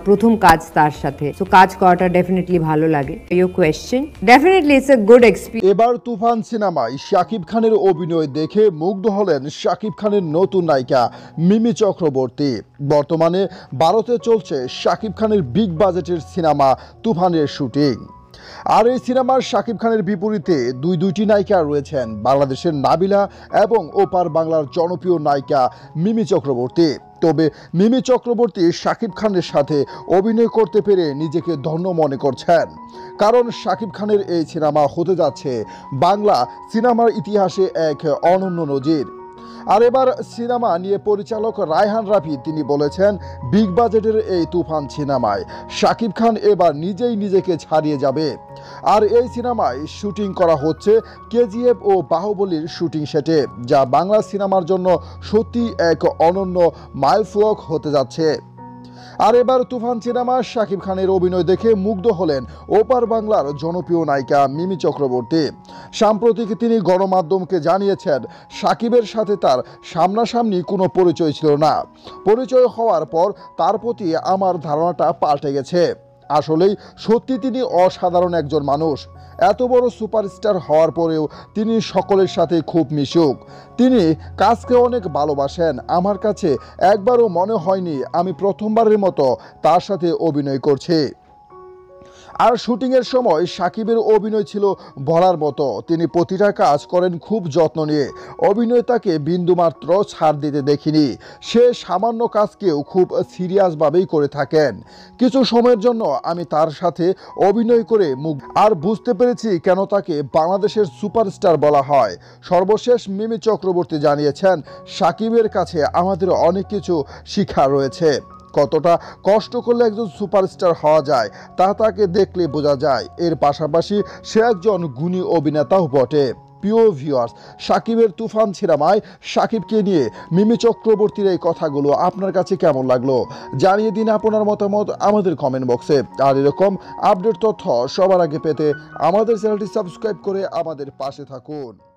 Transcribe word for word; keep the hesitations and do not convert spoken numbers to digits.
প্রথম কাজ তার সাথে, তো কাজ করাটা ডেফিনেটলি ভালো লাগে। Your question, definitely it's a good experience. এবার তুফান সিনেমায় শাকিব খানের অভিনয় দেখে মুগ্ধ হলেন শাকিব খানের নতুন নায়িকা মিমি চক্রবর্তী। বর্তমানে ভারতে চলছে শাকিব খানের বিগ বাজেটের সিনেমা তুফানের শুটিং। আর এই সিনেমার শাকিব খানের বিপরীতে দুই দুইটি নায়িকা রয়েছেন, বাংলাদেশের নাবিলা এবং ওপার বাংলার জনপ্রিয় নায়িকা মিমি চক্রবর্তী। তবে মিমি চক্রবর্তী শাকিব খানের সাথে অভিনয় করতে পেরে নিজেকে ধন্য মনে করছেন, কারণ শাকিব খানের এই সিনেমা হতে যাচ্ছে বাংলা সিনেমার ইতিহাসে এক অনন্য নজির। আর এবার সিনেমা নিয়ে পরিচালক রায়হান রাফি তিনি বলেছেন, বিগ বাজেটের এই তুফান সিনেমায় শাকিব খান এবার নিজেই নিজেকে ছাড়িয়ে যাবে। আর এই সিনেমায় শুটিং করা হচ্ছে কেজিএফ ও বাহুবলীর শুটিং সেটে, যা বাংলা সিনেমার জন্য সত্যি এক অনন্য মাইলফলক হতে যাচ্ছে। আর এবার তুফান সিনেমা শাকিব খানের অভিনয় দেখে মুগ্ধ হলেন ওপার বাংলার জনপ্রিয় নায়িকা মিমি চক্রবর্তী। সাম্প্রতিক তিনি গণমাধ্যমকে জানিয়েছেন, শাকিবের সাথে তার সামনাসামনি কোনো পরিচয় ছিল না, পরিচয় হওয়ার পর তার প্রতি আমার ধারণাটা পাল্টে গেছে। আসলেই সত্যি তিনি অসাধারণ একজন মানুষ। এত বড় সুপারস্টার হওয়ার পরেও তিনি সকলের সাথে খুব মিশুক। তিনি কাজকে অনেক ভালোবাসেন। আমার কাছে একবারও মনে হয়নি আমি প্রথমবারের মতো তার সাথে অভিনয় করছি। আর শুটিংয়ের সময় শাকিবের অভিনয় ছিল বলার মতো। তিনি প্রতিটা কাজ করেন খুব যত্ন নিয়ে। অভিনয় তাকে বিন্দুমাত্র ছাড় দিতে দেখিনি। সে সামান্য কাজকেও খুব সিরিয়াসভাবেই করে থাকেন। কিছু সময়ের জন্য আমি তার সাথে অভিনয় করে মুখ আর বুঝতে পেরেছি কেন তাকে বাংলাদেশের সুপারস্টার বলা হয়। সর্বশেষ মিমি চক্রবর্তী জানিয়েছেন, শাকিবের কাছে আমাদের অনেক কিছু শিক্ষা রয়েছে। কতটা কষ্ট করলে একজন সুপারস্টার হওয়া যায় তা তাকে দেখলে বোঝা যায়। এর পাশাপাশি সে একজন গুণী অভিনেতাও বটে। প্রিয় ভিউয়ার্স, শাকিবের তুফান সিনেমায় শাকিবকে নিয়ে মিমি চক্রবর্তীর এই কথাগুলো আপনার কাছে কেমন লাগলো জানিয়ে দিন আপনার মতামত আমাদের কমেন্ট বক্সে। আর এরকম আপডেট তথ্য সবার আগে পেতে আমাদের চ্যানেলটি সাবস্ক্রাইব করে আমাদের পাশে থাকুন।